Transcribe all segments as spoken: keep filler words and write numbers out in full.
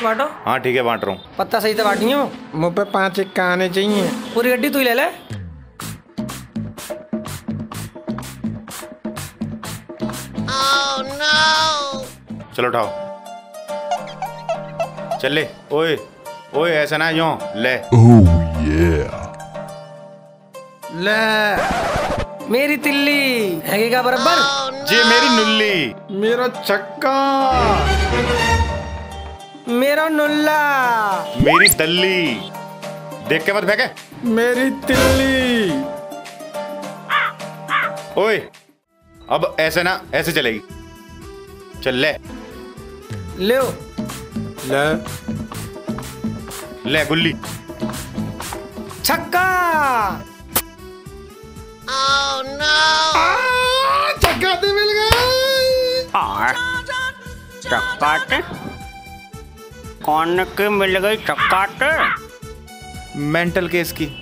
बांटो। हाँ ठीक है बांट रहा हूँ। पत्ता सही से बांटियो। मुँह पे पाँच इक्का आने चाहिए। पूरी गड्डी तू ही ले ले। oh, no! चलो उठाओ। चल ले। ओए ओए ऐसा ना यूं ले। oh, yeah. ले मेरी तिल्ली है क्या बराबर? oh, no! जी मेरी नुल्ली। मेरा छक्का। मेरा नुल्ला। मेरी दल्ली। देख के मत फेंके। मेरी तिल्ली। ओए अब ऐसे ना ऐसे चलेगी। चल ले ले ले ले गुल्ली। छक्का। oh, no! छक्का तो मिल गया। चक्का कौन के मिल गई चक्का? मेंटल केस की।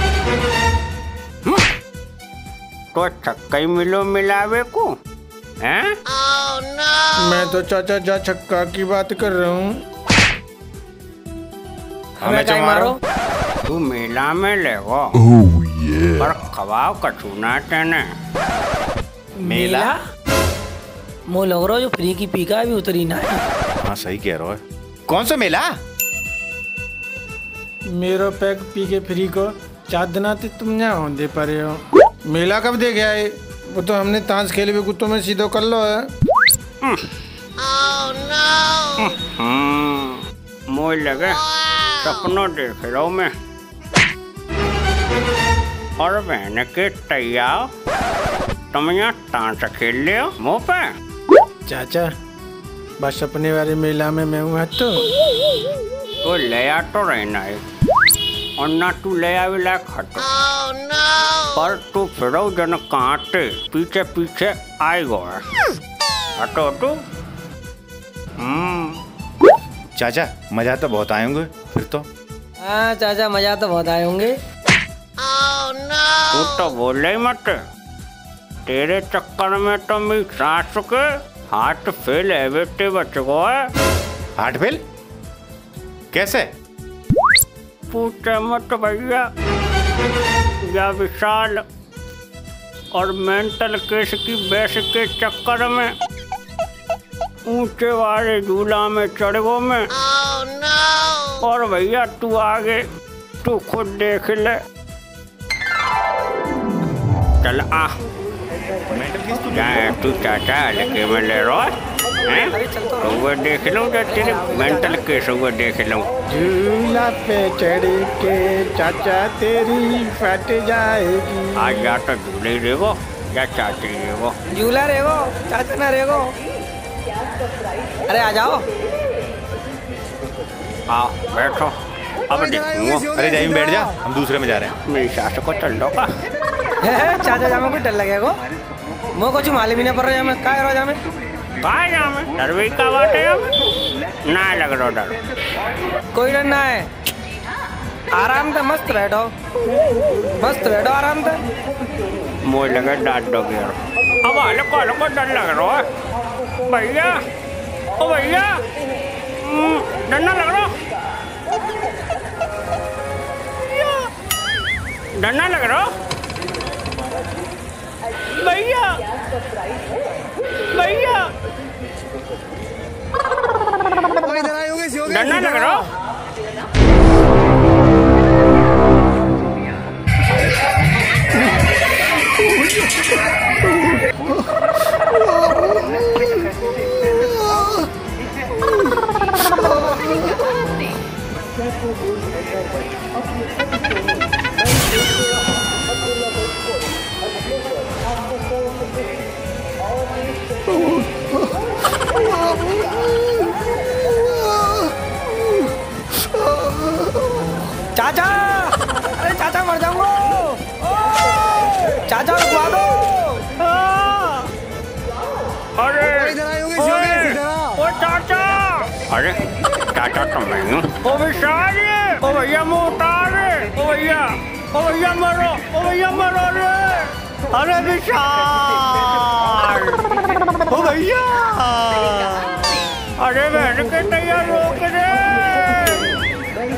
तो छक्का ही मिलो मिलावे को हैं? oh, no! मैं तो चाचा जा छक्का की बात कर रहा हूँ। हमें क्या मारो? तू मेला में ले वो oh, yeah. पर खवाओ कचूना तेने। मेला मो लग रहा जो फ्री की पीका भी उतरी ना है। हाँ सही कह रहा है। कौन सा मेला? मेरो पैक पी के फ्री को चार दिन आते तुम यहाँ दे पा रहे हो। मेला कब दे गया है? वो तो हमने ताश खेले हुए कुत्तों में सीधो कर लो है। oh, no! मोह लगे सपनों देख रहा हूँ मैं। और बहन के तैयार तुम यहाँ ताश खेल ले मुँह पे। चाचा बस अपने वाले मेला में मैं हूँ तो तो ले आ तो रहना है और ना तू ले आवे लायक हटो। oh, no! पर तू फिरो जन कांटे पीछे पीछे आएगा। हटो हटो। हम्म चाचा मजा तो बहुत आएंगे फिर तो। हाँ चाचा मजा तो बहुत आए होंगे। oh, no! तू तो बोले ही मत। तेरे चक्कर में तो मेरी सास के हाथ फेल है बेटे बच्चों है। हार्ट फेल कैसे? पूछे मत भैया। या विशाल और मेंटल केस की बेस के चक्कर में ऊंचे वाले झूला में चढ़ गो में। oh, no! और भैया तू आगे तू खुद देख ले। चल आ जाए तू चाचा लेके मैं ले रहा है तो वो देख लूँ जो तेरे मेंटल केस हुआ देख लूँ। झूला पे चढ़ के चाचा तेरी फट जाएगी। आज या तो झूले रेगो या चाची रेगो। झूला रेगो चाचा ना रेगो। अरे आ जाओ। आओ बैठो अब देखूंगा। अरे जाइए बैठ जा हम दूसरे में जा रहे हैं। मेरी सास को चल लो का चाचा जामे कोई डर लगेगा। मो कुछ मालूम ही ना पड़ रहा है मैं काय रो जामे। कहाँ जामे डर भी का बात है ना लग रहा डर। कोई डर ना है। आराम से मस्त बैठो मस्त बैठो आराम से। मोह लगे डांट दोगे अब हाल को हाल को डर लग रहा है भैया। ओ भैया डर ना लग रहा? डर ना लग रहा भैया? भैया डर ना लग रहा? चाचा अरे चाचा मर जाऊंगा। चाचा रुकवा दो। अरे ओ चाचा। अरे चाचा तो मैं हूँ। ओ विशाल ओ भैया मुँह उतार। ओ भैया ओ भैया मरो। ओ भैया मरो रे। अरे विशाल ओ भैया। अरे बहन के तैयार रोक रे।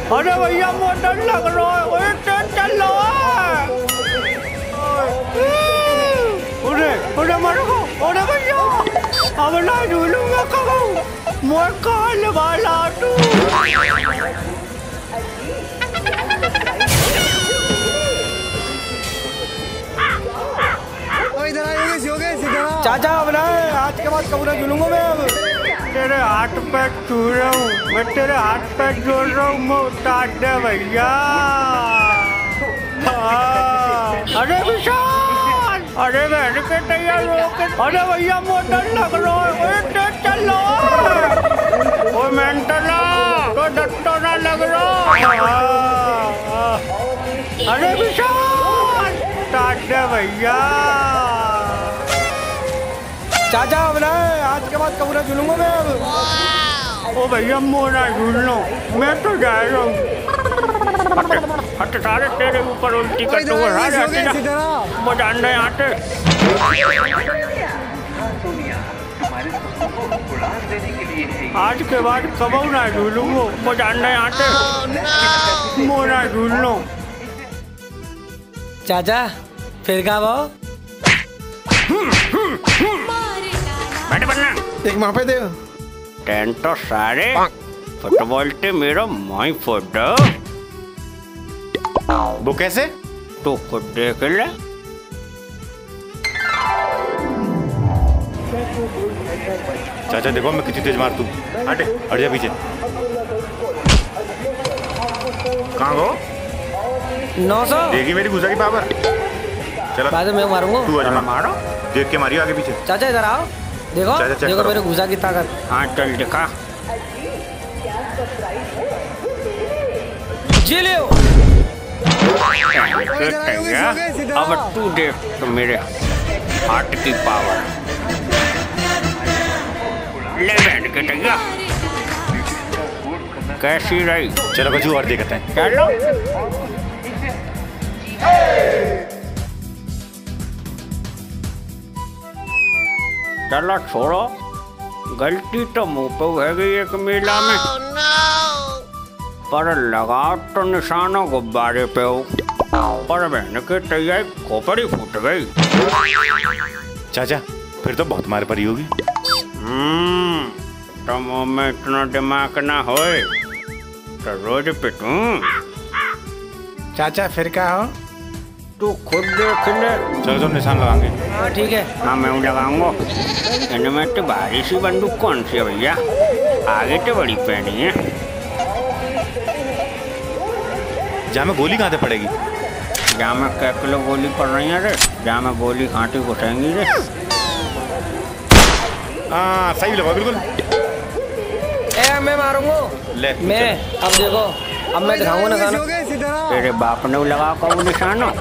अरे भैया मुझे डर लग रहा है। ओए ट्रेन चल रहा है। अरे अरे मर गो। अरे भैया अब ना झूलूंगा कब मोर काल वाला तू। इधर आयोगे योगेश इधर आ। चाचा अब ना आज के बाद कब ना झूलूंगा मैं अब। तेरे हाथ पे छू रहा हूँ मैं, तेरे हाथ पे जोड़ रहा हूँ मैं, उतार दे भैया। अरे विशाल, अरे बहन के तैयार हो के। अरे भैया मुझे डर लग रहा है। ओए ट्रेन चल रहा है। ओ मेंटला तो डट्टो ना लग रहा। अरे विशाल उतार दे भैया। चाचा अब ना आज के बाद कब ना झूलूंगा मैं अब। ओ भैया मोना झूल लो, मैं तो जा रहा हूँ। हट सारे तेरे ऊपर उल्टी कर दो। वो जान रहे आते। आज के बाद कब ना झूलूंगा, वो जान रहे आते। मोना झूल लो। चाचा फिर कहाँ वो बैठ बनना। एक वहाँ पे दे। टेन तो सारे फुटबॉल ते मेरा माई फोटो। वो कैसे? तो खुद देख ले। चाचा देखो मैं कितनी तेज मार तू। हटे हट जा पीछे। कहाँ गो? नौ सौ देखी मेरी गुस्सा की पावर। चलो बाद में मारूंगा। तू आजा मारो। देख के मारियो आगे पीछे। चाचा इधर आओ। देखो चाचा, चेक देखो करो। मेरे घुसा की ताकत। हाँ चल दिखा। जी लियो। अब तू देख तो मेरे हाथ की पावर। ले बैठ के टैया कैसी रही? चलो कुछ और देखते हैं। चलो चलो छोड़ो, गलती तो मुंह पे हो गई एक मेला में। पर लगा तो निशाना गुब्बारे पे हो। पर बहन के तैयार खोपड़ी फूट गई। चाचा फिर तो बहुत मार पड़ी होगी। हम्म, तो मुंह में इतना दिमाग ना होए तो रोज पिटूं। चाचा फिर कहा हो? तू खुद देख ले। चलो तो निशान लगाएंगे। हाँ ठीक है। हाँ मैं लगाऊंगा। इनमें तो भारी सी बंदूक कौन सी है भैया? आगे तो बड़ी पहनी है। जहाँ में गोली कहाँ से पड़ेगी? जहाँ में कै किलो गोली पड़ रही है रे, जहाँ में गोली कांटी घुसेंगी रे। हाँ सही लगा बिल्कुल। ए मैं मारूंगा। ले मैं अब देखो, अब मैं दिखाऊंगा निशाना। तेरे बाप ने लगा कौन निशाना?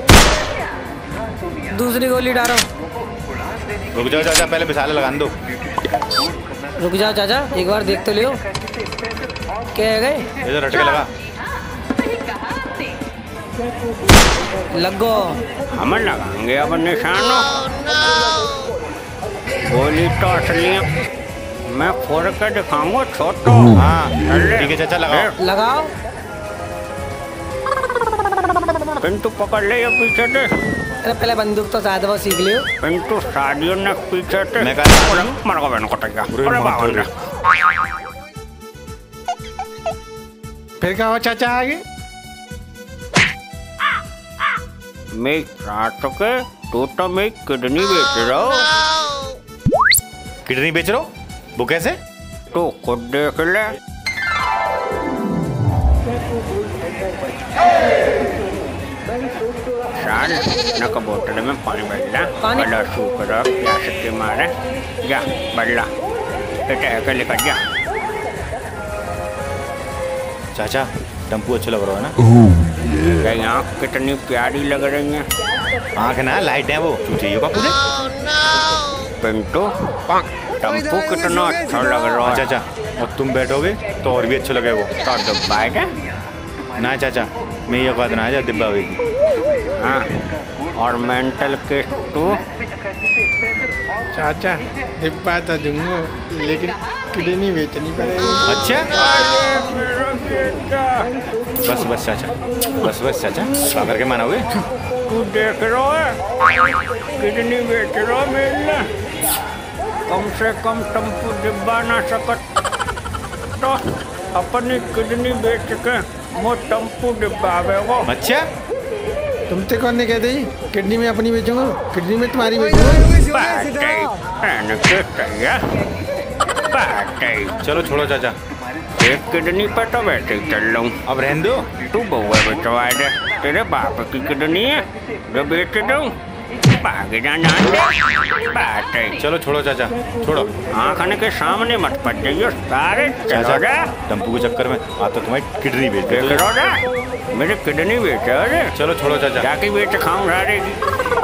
दूसरी गोली डालो। रुक जाओ चाचा, पहले मिसाले लगा दो। रुक जाओ चाचा, एक बार देख तो लियो। क्या है गए? इधर हट के लगा। लग गो। हम लगाएंगे अब निशाना। गोली तो असली मैं फोड़ के दिखाऊंगा छोटो। हाँ ठीक है चाचा लगाओ। लगाओ। पिंटू पकड़ ले या पीछे से। अरे पहले बंदूक तो साथ वो सीख लियो। पिंटू शादियों ने पीछे से। मैं कहा मर गया बहन को टैया। अरे अरे मार बाबा दो। फिर कहा हो चाचा आगे? मैं रात के तो तो मैं किडनी बेच रहा हूँ। किडनी बेच रहे हो? वो कैसे? तो खुद देख ले। शाल नक बोतल में पानी बदला। पानी? बड़ा शुक्र प्यास के मारे। जा बदला बेटा के लेकर जा। चाचा टम्पू अच्छा लग रहा है ना? क्या आँख कितनी प्यारी लग रही है। आँख ना लाइट है वो। तू चाहिए बापू से? पिंटू टम्पू कितना अच्छा लग रहा है। चाचा और तुम बैठोगे तो और भी अच्छा लगे वो। तो डब्बा है ना चाचा मैं ये बात ना जा डिब्बा होगी। हाँ और मेंटल केस तू। चाचा डिब्बा तो दूंगा लेकिन किडनी बेचनी पड़ेगी। अच्छा बेटा। बस बस चाचा, बस बस चाचा, खा करके मानोगे? तू देख रहा है किडनी बेच रहा मेरे, कम से कम टम्पू डिब्बा ना सकत तो अपनी किडनी बेच के वो टम्पू डिब्बा वो। अच्छा, तुमसे कौन ने कह दी किडनी में अपनी बेचूंगा? किडनी में तुम्हारी बेचूंगा। चलो छोड़ो चाचा, एक किडनी पर तो वैसे ही चल लूँ। अब रहने दो। तू बउआ बेचवा दे, तेरे बाप की किडनी है जो बेच दूँ। भाग जाना बात है। चलो छोड़ो चाचा, छोड़ो। आँखने के सामने मत पड़ जाइयो सारे। चलो जा, टम्पू के चक्कर में आ तो तुम्हारी किडनी बेच दे। देख लो जा, मेरी किडनी बेच रे। चलो छोड़ो चाचा, जाके बेच खाऊं सारे की।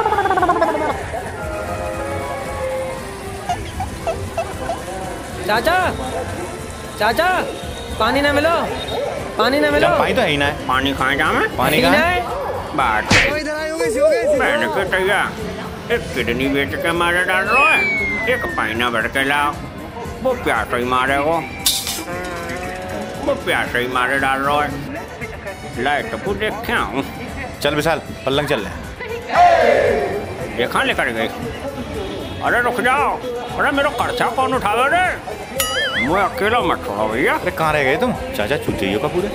चाचा, चाचा, पानी ना मिलो, पानी ना मिलो। पानी तो है ही ना है। पानी खाए जा मैं? पानी कहाँ है? बात है मैंने कहा तैया एक किडनी बेच के मारे डाल रहा है, एक पाइना भर के लाओ। वो प्यासा ही मारे वो वो प्यासा ही मारे डाल रहा है। लाइट को देखे आऊँ। चल विशाल, पल्लंग चल रहे। देखा लेकर गई। अरे रुक जाओ, अरे मेरा खर्चा कौन उठावे रे? मैं अकेला मत छोड़ो भैया। अरे कहाँ रह गए तुम? चाचा चुतियो का पूरे।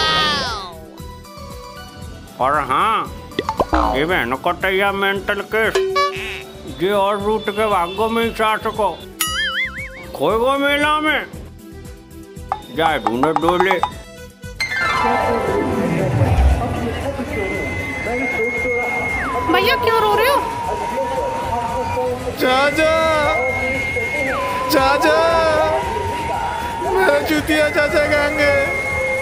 और हाँ, ये बहनों को तैयार मेंटल केस ये और रूट के भागों में चार सको खोए गो मेला में जाए ढूंढे डोले। भैया क्यों रो रहे हो? चाचा, चाचा, मेरा चुतिया चाचा कहाँ गए?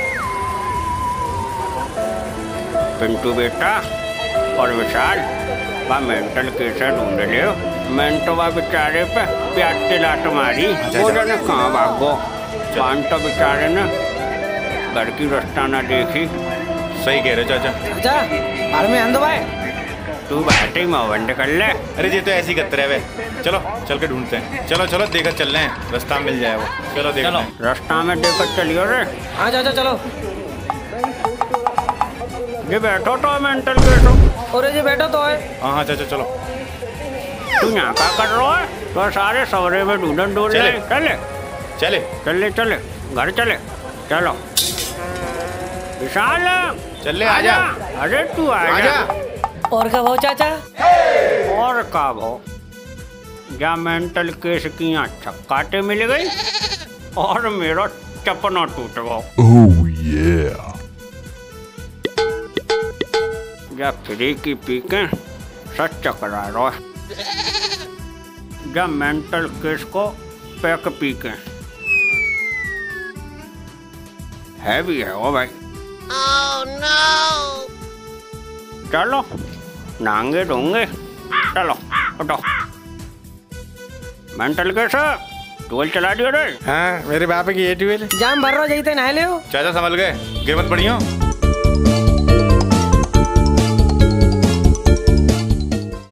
पिंटू बेटा और विशाल बा मेंटल केस ढूंढ लियो। मेंटो बा बेचारे पे प्याज से लात मारी, वो जाने कहाँ भागो। पान तो बेचारे ने घर की रास्ता ना देखी। सही कह रहे हो चाचा। चाचा, बाहर में आंदो भाई। तू बात ही मुँह बंद कर ले। अरे ये तो ऐसे ही करते रहे। चलो चल के ढूंढते हैं। चलो चलो देखकर चल रहे हैं, रास्ता मिल जाए वो। चलो देख लो, रास्ता में देखकर चलियो रे। हाँ चाचा चलो। ये बैठो तो मेंटल केस हो। और ये बैठो तो है। हाँ हाँ चाचा चलो। तू यहाँ क्या कर रहा है? तो सारे सवरे में ढूंढन ढूंढ ले। चले चले चले चले घर चले। चलो विशाल चल आजा। अरे तू आजा। और कब हो चाचा? और कब हो जा मेंटल केस की यहाँ चक्काटे मिल गई और मेरा चपना टूट गया। Oh yeah. जा फ्री की पी के सच चकरा रहा है। जा मेंटल केस को पैक पी के है भी है वो भाई। Oh no! चलो नांगे ढूंगे। चलो उठो। मेंटल केस टूल चला दियो रे। हाँ, मेरे बाप की ये ट्यूबवेल जाम भर रहा जाइते नहा ले हो। चाचा संभल गए, गिर मत पड़ियो।